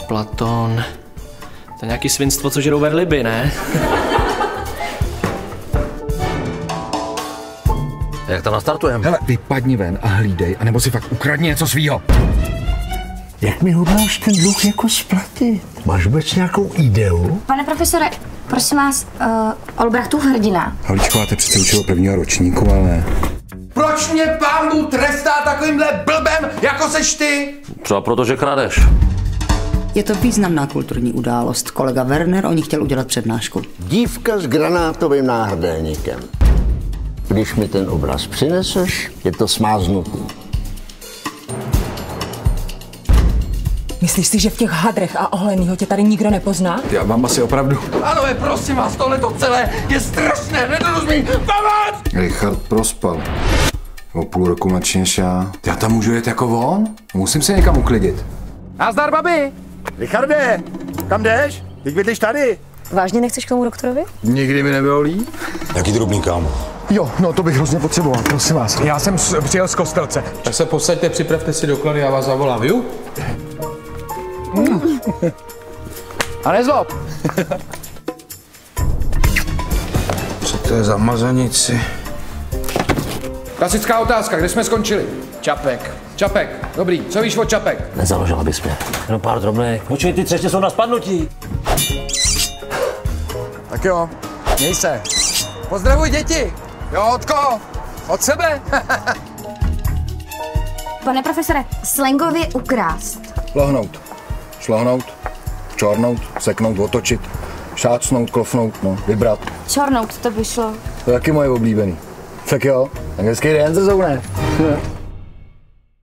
Platon. To je nějaký svinstvo, co žerou velryby, ne? Jak tam nastartujeme? Hele, vypadni ven a hlídej, anebo si fakt ukradni něco svýho. Jak mi hodláš ten dluh jako splatit? Máš vůbec nějakou ideu? Pane profesore, prosím vás, Olbrachtův hrdina. Havlíčková, to přece učilo prvního ročníku, ale ne. Proč mě pán Bůh trestá takovýmhle blbem, jako seš ty? Třeba proto, že kradeš. Je to významná kulturní událost. Kolega Werner o ní chtěl udělat přednášku. Dívka s granátovým náhrdelníkem. Když mi ten obraz přineseš, je to smáznutý. Myslíš si, že v těch hadrech a ohlenýho tě tady nikdo nepozná? Já mám asi opravdu. Ano, prosím vás, tohleto celé je strašné, nedorozumím, pomoc! Richard prospal. O půl roku mladší než já. Já tam můžu jet jako on? Musím se někam uklidit. Nazdar, babi! Richarde, kam jdeš? Teď bydlíš tady. Vážně nechceš k tomu doktorovi? Nikdy mi nebylo líp. Jaký drobný, kámo? Jo, no to bych hrozně potřeboval, prosím vás. Já jsem přijel z Kostelce. Tak se posaďte, připravte si doklady, já vás zavolám, jo? A nezlob! Co to je za mazanici? Klasická otázka, kde jsme skončili? Čapek. Čapek, dobrý, co víš o Čapek? Nezaložila bys mě. Jenom pár drobných. Počkej, ty třešně jsou na spadnutí. Tak jo, měj se. Pozdravuj děti. Jo, od koho? Od sebe? Pane profesore, slangově ukrást. Lohnout, šlohnout, čornout, seknout, otočit, šácnout, klofnout, no, vybrat. Čornout, to by šlo. To je taky moje oblíbený. Tak jo, tak hezký den se zoune.